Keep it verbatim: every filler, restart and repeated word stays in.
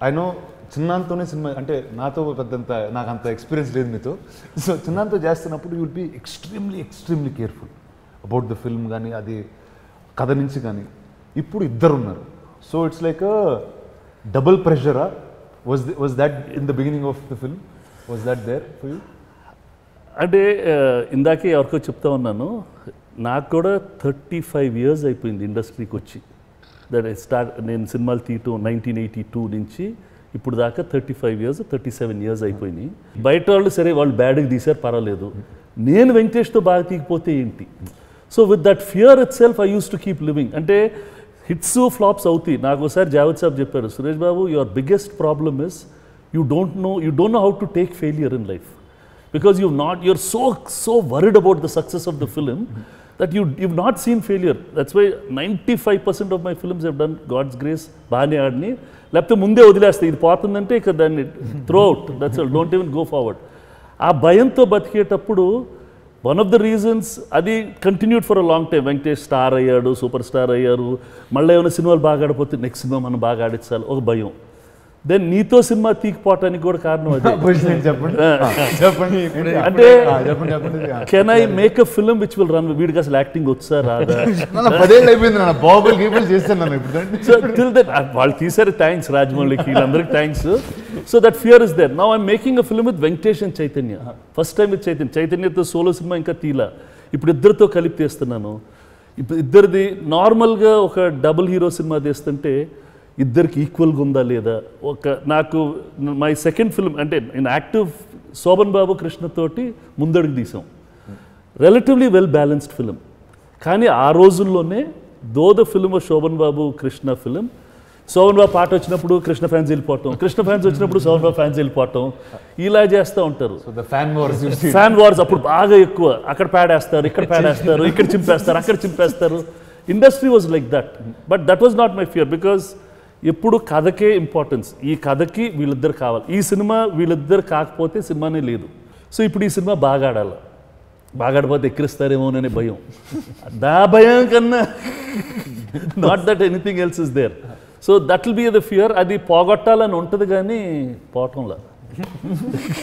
I know చిన్నంతోనే cinema అంటే నాతో పెద్దంత నాకు అంత ఎక్స్పీరియన్స్ లేదు మీతో. సో చిన్నంతో చేస్తున్నప్పుడు you will be extremely extremely careful about the film కానీ అది కథ నుంచి కానీ. ఇప్పుడు ఇద్దరు ఉన్నారు. సో ఇట్స్ లైక్ డబుల్ ప్రెషరా? Was was that in the beginning of the film? Was that there for you? అంటే ఇందాకే ఎవరికో చెప్తా ఉన్నాను, నాకు కూడా థర్టీ ఫైవ్ ఇయర్స్ అయిపోయింది ఇండస్ట్రీకి వచ్చి. దట్ ఐ స్టార్ట్ నేను సినిమాలు తీయటం నైన్టీన్ ఎయిటీ టూ నుంచి ఇప్పుడు దాకా thirty five years thirty seven years అయిపోయినాయి. బయట వాళ్ళు సరే వాళ్ళు బ్యాడ్గా తీశారు పర్వాలేదు, నేను వెంకటేష్తో బాగా తీయకపోతే ఏంటి? So with that fear itself I use to keep living. అంటే హిట్స్ ఫ్లాప్స్ అవుతాయి. నాకు ఒకసారి జావేద్ సాబ్ చెప్పారు, Suresh Babu your biggest problem is you don't know you don't know how to take failure in life. Because you've not, you're so so worried about the success of the film that you you've not seen failure. That's why ninety-five percent of my films have done God's grace. బాగానే ఆడిని, లేకపోతే ముందే వదిలేస్తాయి, ఇది పోతుందంటే ఇక దాన్ని throw out, that's all, don't even go forward. ఆ భయంతో బతికేటప్పుడు వన్ ఆఫ్ ద రీజన్స్ అది continued for a long time. Venkatesh star అయ్యాడు, సూపర్ స్టార్ అయ్యారు, మళ్ళీ ఏమైనా సినిమాలు బాగా ఆడిపోతే నెక్స్ట్ సినిమా మనం బాగా ఆడించాలి ఒక భయం. దెన్ నీతో సినిమా తీకపోవటానికి కూడా కారణం అదే. అంటే can I make a film which will run? వీడికి అసలు యాక్టింగ్ వచ్చా రాదా? సో టిల్ దట్ వాళ్ళు తీసారు, థ్యాంక్స్ రాజమౌళికి, వీళ్ళందరికీ thanks. So that fear is there. Now I'm making a film with Venkatesh and Chaitanya. First time with Chaitanya. చైతన్యతో సోలో సినిమా ఇంకా తీలా, ఇప్పుడు ఇద్దరితో కలిపి తీస్తున్నాను. ఇప్పుడు ఇద్దరిది నార్మల్గా ఒక డబుల్ హీరో సినిమా తీస్తుంటే ఇద్దరికి ఈక్వల్గా ఉందా లేదా? ఒక నాకు మై సెకండ్ ఫిల్మ్ అంటే నేను యాక్టివ్ శోభన్ బాబు కృష్ణతోటి ముందడుగు తీసాం. Relatively well balanced film. కానీ ఆ రోజుల్లోనే though the film Shoban Babu Krishna film, Shoban Babu పాట వచ్చినప్పుడు కృష్ణ ఫ్యాన్స్ వెళ్ళిపోవటం, కృష్ణ ఫ్యాన్స్ వచ్చినప్పుడు శోభన్ బాబు ఫ్యాన్స్ వెళ్ళిపోవటం, ఇలా చేస్తూ ఉంటారు. ఫ్యాన్ వార్స్ అప్పుడు బాగా ఎక్కువ. అక్కడ ప్యాడేస్తారు, ఇక్కడ ప్యాడేస్తారు, ఇక్కడ చింపేస్తారు, అక్కడ చింపేస్తారు. Industry was like that. But that was not my fear, because ఎప్పుడు కథకే ఇంపార్టెన్స్. ఈ కథకి వీళ్ళిద్దరు కావాలి. ఈ సినిమా వీళ్ళిద్దరు కాకపోతే సినిమానే లేదు. సో ఇప్పుడు ఈ సినిమా బాగా ఆడాలి, బాగా ఆడిపోతే ఎక్కిరిస్తారేమోననే భయం. దా భయం కన్నా not that anything else is there. So that will be the fear. అది పోగొట్టాలని ఉంటుంది కానీ పోవటంలా.